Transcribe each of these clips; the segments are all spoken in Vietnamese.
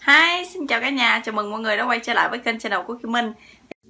Hi, xin chào cả nhà, chào mừng mọi người đã quay trở lại với kênh channel của Kim Minh.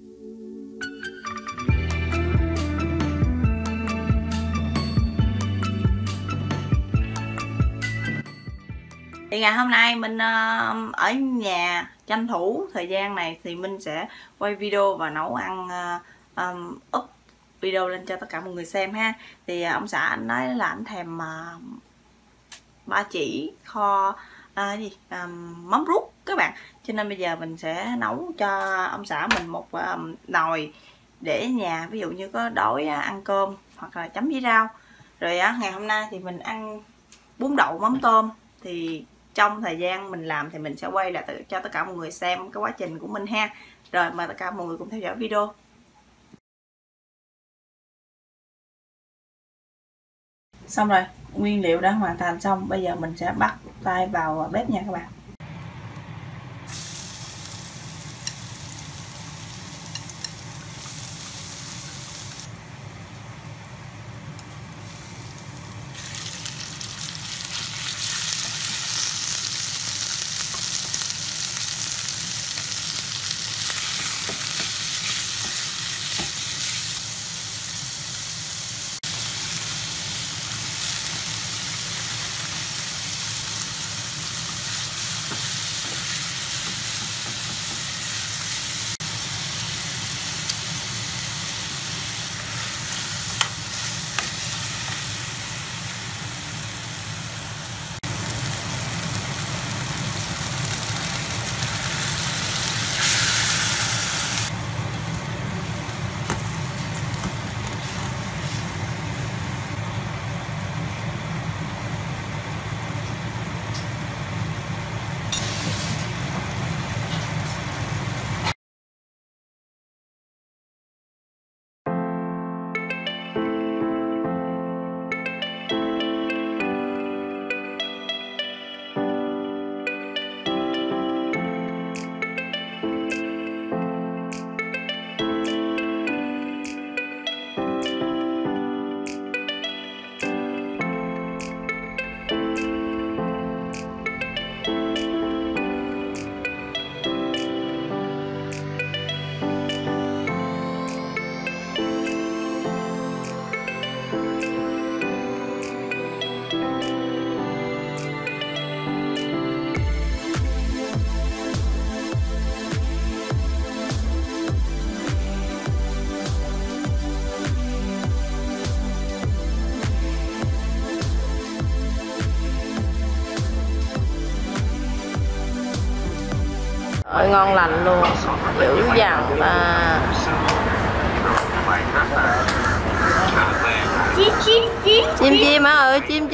Thì ngày hôm nay mình ở nhà tranh thủ thời gian này thì mình sẽ quay video và nấu ăn, up video lên cho tất cả mọi người xem ha. Thì ông xã anh nói là anh thèm ba chỉ kho mắm ruốc các bạn, cho nên bây giờ mình sẽ nấu cho ông xã mình một nồi để nhà, ví dụ như có đói ăn cơm hoặc là chấm với rau. Rồi ngày hôm nay thì mình ăn bún đậu mắm tôm, thì trong thời gian mình làm thì mình sẽ quay lại cho tất cả mọi người xem cái quá trình của mình ha. Rồi mời tất cả mọi người cùng theo dõi video. Xong rồi, nguyên liệu đã hoàn thành xong, bây giờ mình sẽ bắt tay vào bếp nha các bạn. Ôi, ngon lành luôn, dữ dằn mà. Chim hả? Ừ, chim.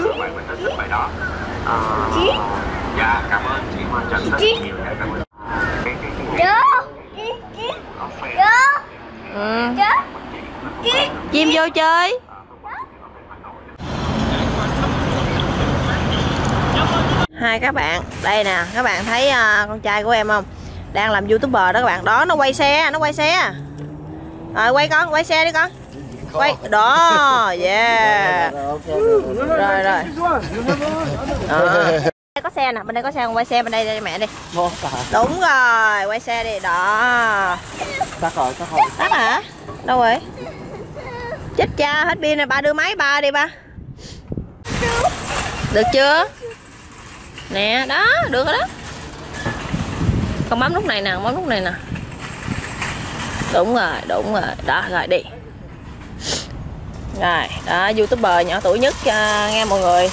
Dạ, cảm ơn chị Hoa Trần rất nhiều. Chim vô chơi. Hai các bạn, đây nè, các bạn thấy con trai của em không? Đang làm YouTuber đó các bạn. Đó, nó quay xe. Rồi quay con, quay xe đi con. Quay, đó, yeah. Rồi. Đây có xe nè, bên đây có xe, quay xe bên đây đây mẹ đi. Đúng rồi, quay xe đi, đó. Tắt rồi. Tắt hả? Đâu rồi? Chết cha, hết pin rồi, ba đưa máy ba đi ba. Được chưa? Nè, đó, được rồi đó. Con bấm nút này nè, Đúng rồi, đó, rồi đi. Rồi, đó, YouTuber nhỏ tuổi nhất nghe mọi người.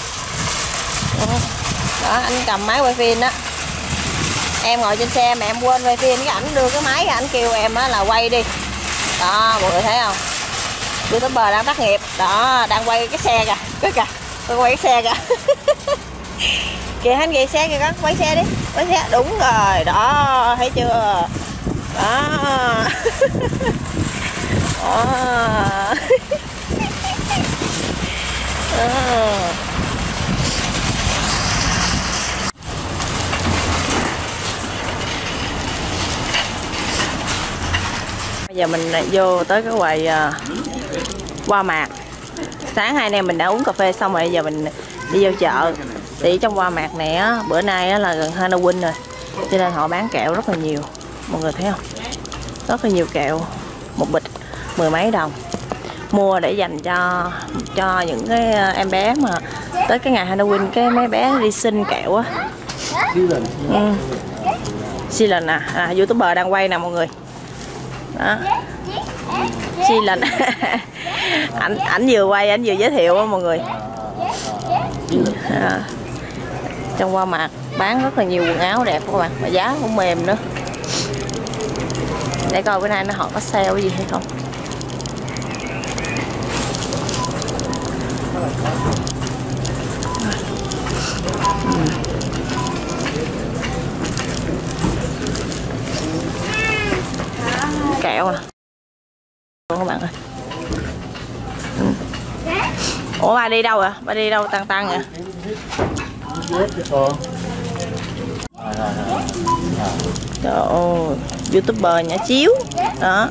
Đó, anh cầm máy quay phim đó. Em ngồi trên xe mà em quên quay phim, cái ảnh đưa cái máy, ảnh kêu em á là quay đi. Đó, mọi người thấy không? YouTuber đang tác nghiệp, đó, đang quay cái xe kìa. Tôi quay cái xe kìa. Kìa, anh về xe kìa con, quay xe đi, quay xe, đúng rồi, đó, thấy chưa, đó, đó. Bây giờ mình vô tới cái quầy Hoa Mạc. Sáng hai anh em mình đã uống cà phê xong rồi, giờ mình đi vô chợ. Thì trong Hoa Mạc này á, bữa nay á, là gần Halloween rồi, cho nên họ bán kẹo rất là nhiều, mọi người thấy không? Rất là nhiều kẹo, một bịch 10 mấy đồng. Mua để dành cho những cái em bé mà tới cái ngày Halloween, cái mấy bé đi xin kẹo á. Silen YouTuber đang quay nè mọi người. Đó. Silen. ảnh vừa quay, ảnh vừa giới thiệu á mọi người. Trong Walmart bán rất là nhiều quần áo đẹp các bạn, mà giá cũng mềm nữa. Để coi bữa nay họ có sale cái gì hay không. Kẹo à các bạn ơi. Ủa ba đi đâu à? Ba đi đâu tăng à? Trời ơi, YouTuber nhả chiếu đó.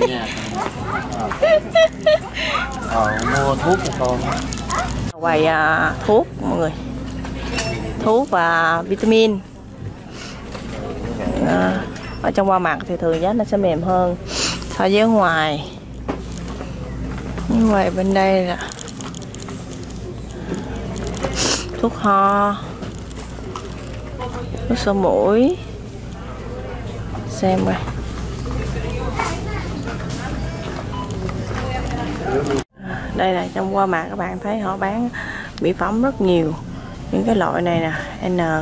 Mua thuốc cho con. Quầy thuốc mọi người, thuốc và vitamin. Ở trong Walmart thì thường giá nó sẽ mềm hơn so với ngoài. Ngoài bên đây là thuốc ho, thuốc sổ mũi. Xem coi. Đây là trong Walmart các bạn thấy họ bán mỹ phẩm rất nhiều. Những cái loại này nè,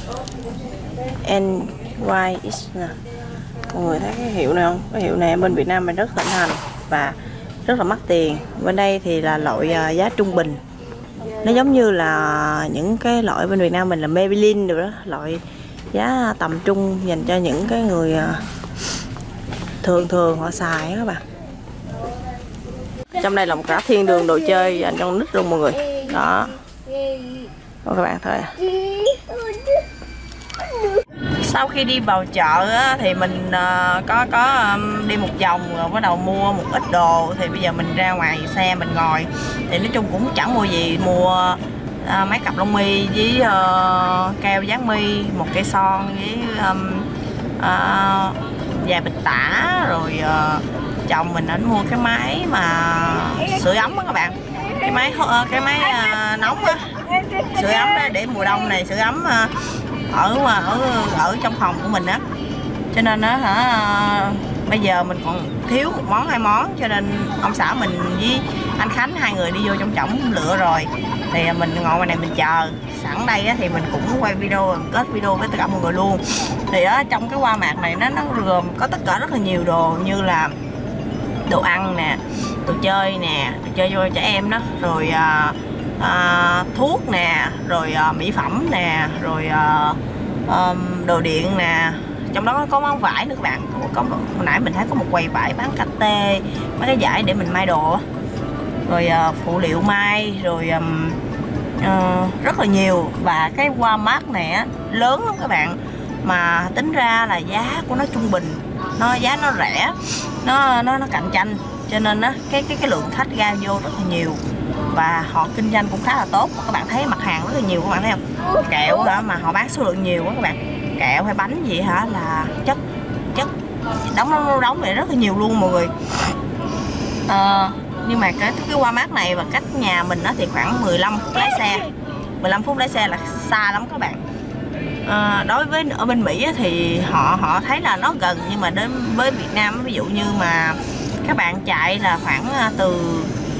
NYX nè. Mọi người thấy cái hiệu này không? Cái hiệu này bên Việt Nam mình rất thịnh hành và rất là mắc tiền. Bên đây thì là loại giá trung bình. Nó giống như là những cái loại bên Việt Nam mình là Maybelline rồi đó, loại giá tầm trung dành cho những cái người thường họ xài đó các bạn. Trong đây là một cả thiên đường đồ chơi dành cho con nít luôn mọi người. Đó. Đó các bạn thấy. Sau khi đi vào chợ á, thì mình có đi một vòng rồi bắt đầu mua một ít đồ. Thì bây giờ mình ra ngoài xe mình ngồi. Thì nói chung cũng chẳng mua gì. Mua mấy cặp lông mi với keo dán mi, một cây son với vài bịch tả. Rồi chồng mình ảnh mua cái máy mà sưởi ấm á các bạn. Cái máy nóng á, sưởi ấm đó, để mùa đông này sưởi ấm ở trong phòng của mình á. Cho nên á bây giờ mình còn thiếu một món hai món, cho nên ông xã mình với anh Khánh hai người đi vô trong trỏng lựa rồi. Thì mình ngồi ngoài này mình chờ. Sẵn đây á, thì mình cũng quay video, kết video với tất cả mọi người luôn. Thì ở trong cái Walmart này nó gồm có tất cả rất là nhiều đồ, như là đồ ăn nè, đồ chơi nè, đồ chơi cho trẻ em đó, rồi thuốc nè, rồi mỹ phẩm nè, rồi đồ điện nè. Trong đó có món vải nữa các bạn. Hồi nãy mình thấy có một quầy vải bán cà tê, mấy cái vải để mình may đồ, rồi phụ liệu may, rồi rất là nhiều. Và cái Walmart này á, lớn lắm các bạn, mà tính ra là giá của nó trung bình, giá nó rẻ, nó cạnh tranh, cho nên á cái lượng khách ra vô rất là nhiều và họ kinh doanh cũng khá là tốt. Các bạn thấy mặt hàng rất là nhiều, các bạn thấy không? Kẹo hả, mà họ bán số lượng nhiều quá các bạn. Kẹo hay bánh gì hả là chất đóng vậy rất là nhiều luôn mọi người. Nhưng mà cái Walmart này và cách nhà mình đó thì khoảng 15 phút lái xe. 15 phút lái xe là xa lắm các bạn. Đối với ở bên Mỹ thì họ thấy là nó gần, nhưng mà đến với Việt Nam ví dụ như mà các bạn chạy là khoảng từ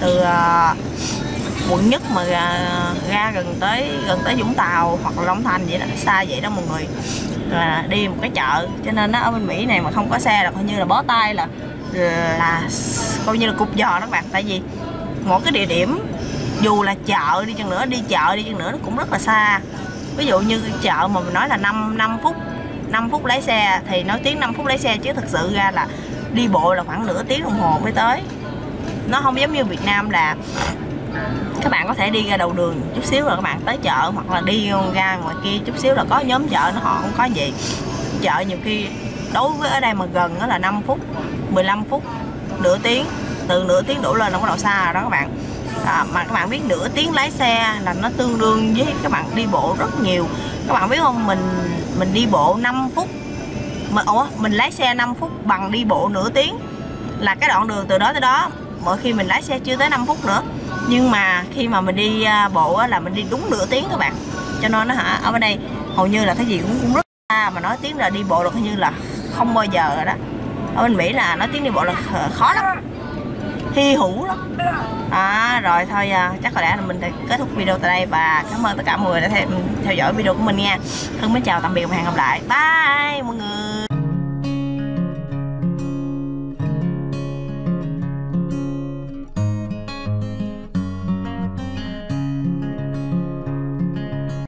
quận Nhất mà ra gần tới Vũng Tàu hoặc là Long Thành vậy đó, xa vậy đó mọi người, đi một cái chợ. Cho nên nó ở bên Mỹ này mà không có xe là coi như là bó tay, là coi như là cục giò đó các bạn. Tại vì mỗi cái địa điểm dù là chợ đi chăng nữa, nó cũng rất là xa. Ví dụ như chợ mà mình nói là 5 phút lái xe thì nói tiếng 5 phút lái xe, chứ thực sự ra là đi bộ là khoảng nửa tiếng đồng hồ mới tới. Nó không giống như Việt Nam là các bạn có thể đi ra đầu đường chút xíu là các bạn tới chợ, hoặc là đi ra ngoài kia chút xíu là có nhóm chợ nó, họ không có gì. Chợ nhiều khi đối với ở đây mà gần đó là 5 phút, 15 phút, nửa tiếng, từ nửa tiếng đổ lên là bắt đầu xa rồi đó các bạn. Mà các bạn biết nửa tiếng lái xe là nó tương đương với các bạn đi bộ rất nhiều. Các bạn biết không, mình đi bộ 5 phút mình lái xe 5 phút bằng đi bộ nửa tiếng. Là cái đoạn đường từ đó tới đó, mỗi khi mình lái xe chưa tới 5 phút nữa, nhưng mà khi mà mình đi bộ là mình đi đúng nửa tiếng các bạn. Cho nên nó ở bên đây hầu như là cái gì cũng rất xa, mà nói tiếng là đi bộ được hình như là không bao giờ rồi đó. Ở bên Mỹ là nói tiếng đi bộ là khó lắm, hy hữu lắm. Rồi thôi chắc có lẽ là mình sẽ kết thúc video tại đây, và cảm ơn tất cả mọi người đã theo dõi video của mình nha. Thân mến chào tạm biệt và hẹn gặp lại, bye mọi người.